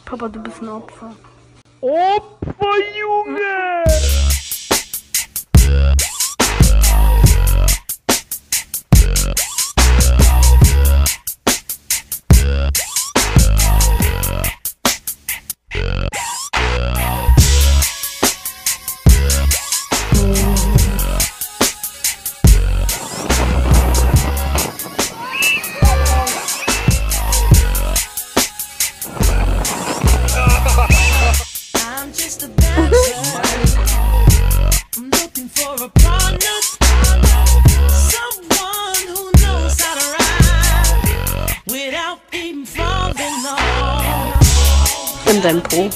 Papa, du bist ein Opfer. Opfer, Junge! In deinem Po.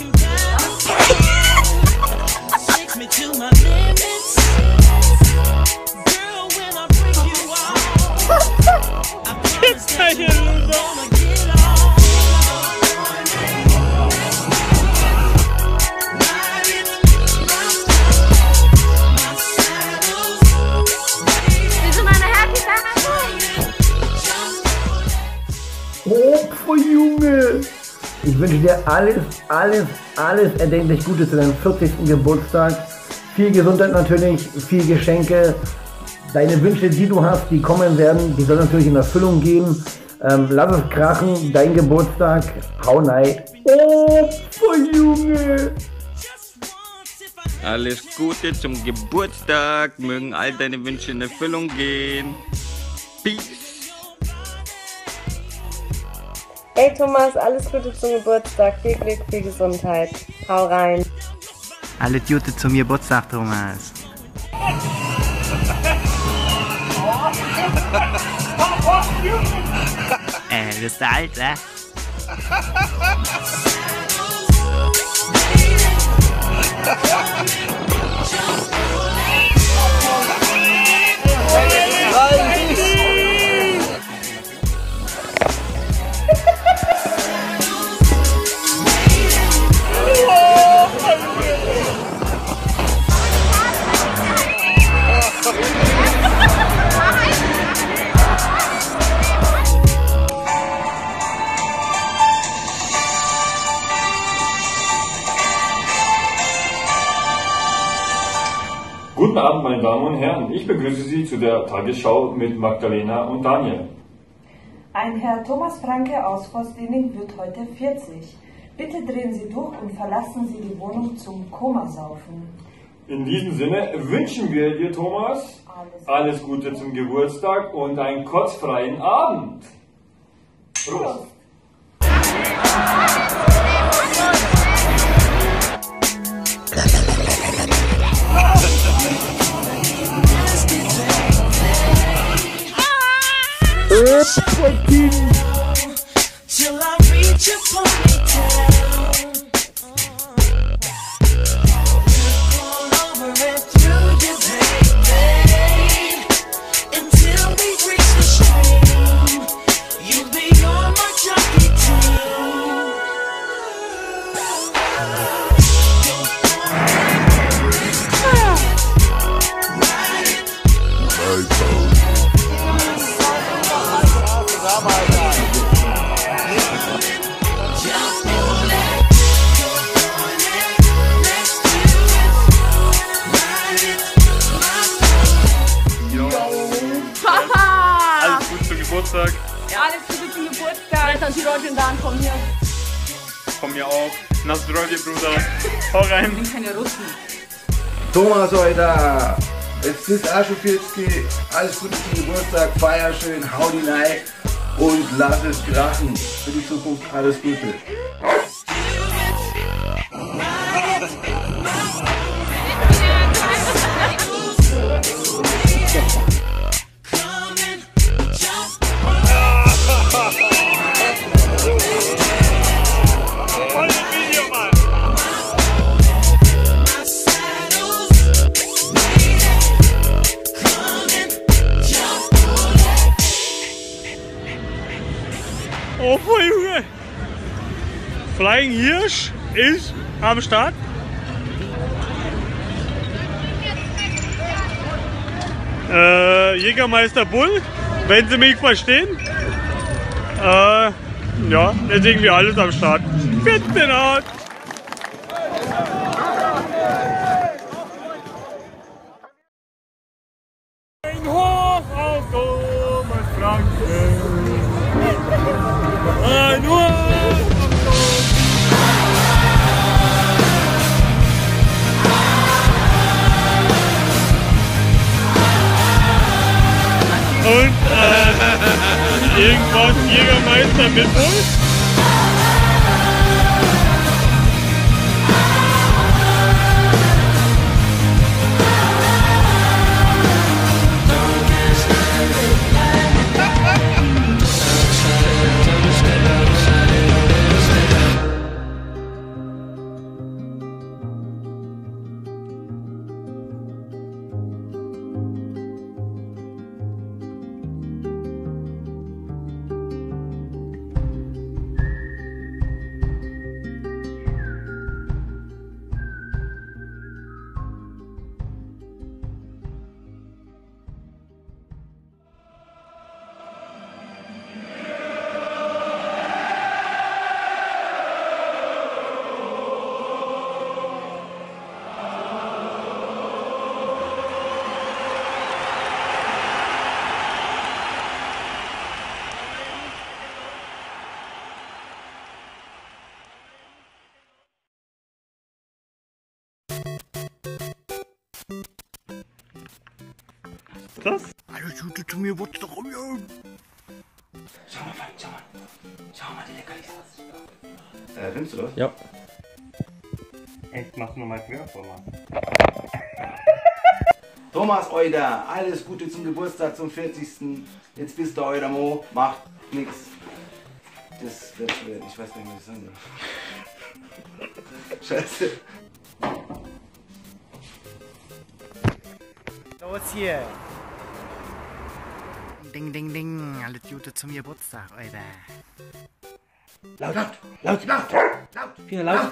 Opfer, Junge! Ich wünsche dir alles erdenklich Gute zu deinem 40. Geburtstag. Viel Gesundheit natürlich, viel Geschenke. Deine Wünsche, die du hast, die kommen werden, die sollen natürlich in Erfüllung gehen. Lass es krachen, dein Geburtstag. Hau rein. Opfer, Junge! Alles Gute zum Geburtstag. Mögen all deine Wünsche in Erfüllung gehen. Peace. Hey Thomas, alles Gute zum Geburtstag, viel Glück, viel Gesundheit. Hau rein. Alles Gute zum Geburtstag, Thomas. Du bist alt, ne? Guten Abend, meine Damen und Herren. Ich begrüße Sie zu der Tagesschau mit Magdalena und Daniel. Ein Herr Thomas Franke aus Forstdiening wird heute 40. Bitte drehen Sie durch und verlassen Sie die Wohnung zum Komasaufen. In diesem Sinne wünschen wir dir, Thomas, alles Gute zum Geburtstag und einen kotzfreien Abend. Prost! Till I reach your ponytail. All over and through your baby. Until we reach the stream. You'll be on my jockey team. Alles Gute zum Geburtstag. Ja, alles Gute zum Geburtstag. Dann die Leute da von mir. Von mir auch. Nastroje, Bruder. Hau rein. Ich bin keine Russen. Thomas, Alter! Es ist auch schon 40. Alles Gute zum Geburtstag, feier schön, hau die rein und lass es krachen. Für die Zukunft alles Gute. Opfer, Junge! Flying Hirsch ist am Start. Jägermeister Bull, wenn Sie mich verstehen. Ja, jetzt irgendwie alles am Start. 14 Art. Ein Hoch auf Thomas Franke. Ein Hoch auf Thomas. Und irgendwas Jägermeister mit uns. Das? Alles Gute zum Geburtstag, Romeo. Schau mal, die Leckerlis. Findest du das? Ja. Echt, machst du nochmal quer vor, Mann. Thomas, Euda, alles Gute zum Geburtstag, zum 40. Jetzt bist du Euda Mo, macht nix. Das wird schwer, ich weiß nicht, wie ich das sagen soll. Scheiße. Los hier. Ding, ding, ding. Alles Gute zum Geburtstag, Alter. Laut! Wieder laut!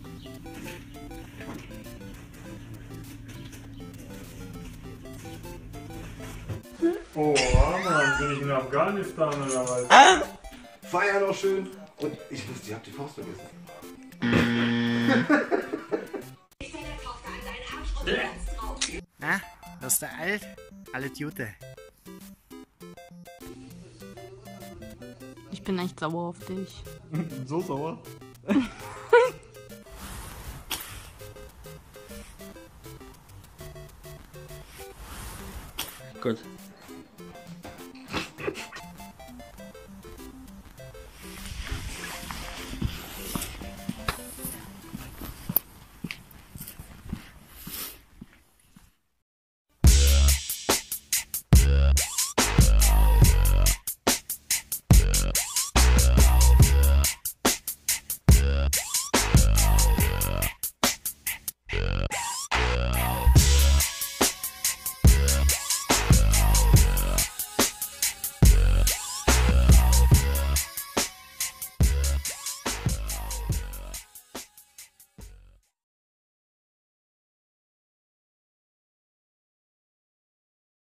Oh, Mann, bin ich in Afghanistan oder was? Feier noch schön. Und ich wusste, ihr habt die Faust vergessen. Na, wirst du alt? Alles Gute. Ich bin echt sauer auf dich. So sauer? Gut.